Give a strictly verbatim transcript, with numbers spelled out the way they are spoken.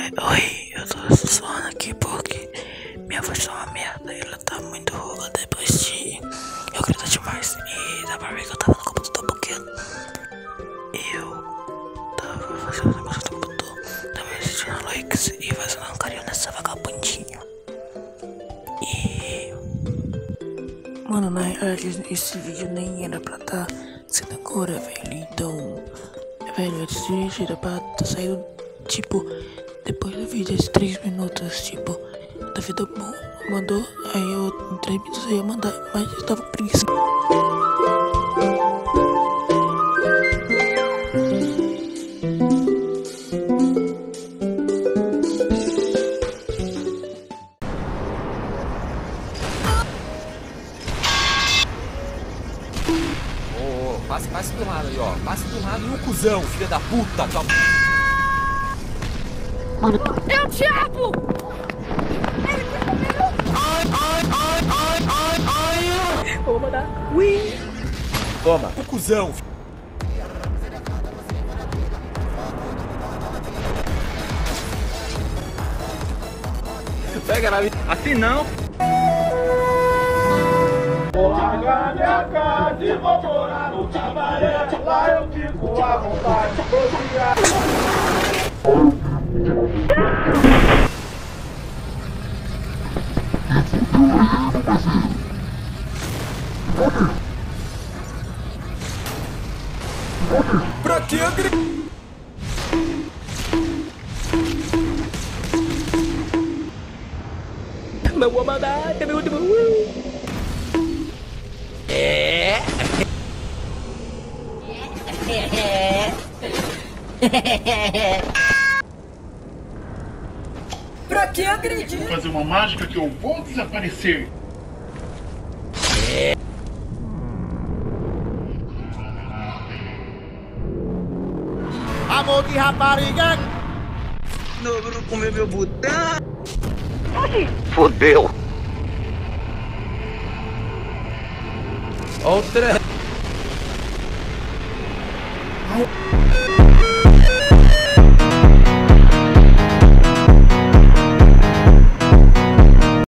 Oi, eu tô sussurrando aqui porque minha voz tá uma merda. Ela tá muito rouca depois de eu gritar demais. E dá pra ver que eu tava no computador porque eu tava fazendo o negócio do computador, tava assistindo likes e fazendo um carinho nessa vagabundinha. E mano, na realidade esse vídeo nem era pra tá sendo agora, velho. Então, velho, esse vídeo era pra tá saindo tipo depois do vídeo, esses três minutos, tipo, da vida bom, mandou, aí eu em três minutos eu ia mandar, mas eu tava com preguiça. Ô, ô, passe, passe do lado aí, ó. Passe do lado e o cuzão, filha da puta. Tua... Mano, é o diabo! Ai, ai, ai, ai, ai, ai. Eu vou mandar. Ui! Toma. O cuzão. Pega na minha. Assim não. Vou largar minha casa e vou morar no cabaré. Lá eu fico à vontade, Pra que agredir? Meu vou mandar, é meu último. É. Pra que agredir? Vou fazer uma mágica que eu vou desaparecer. Amor de rapariga. Não comeu meu botão. Fodeu. Outra.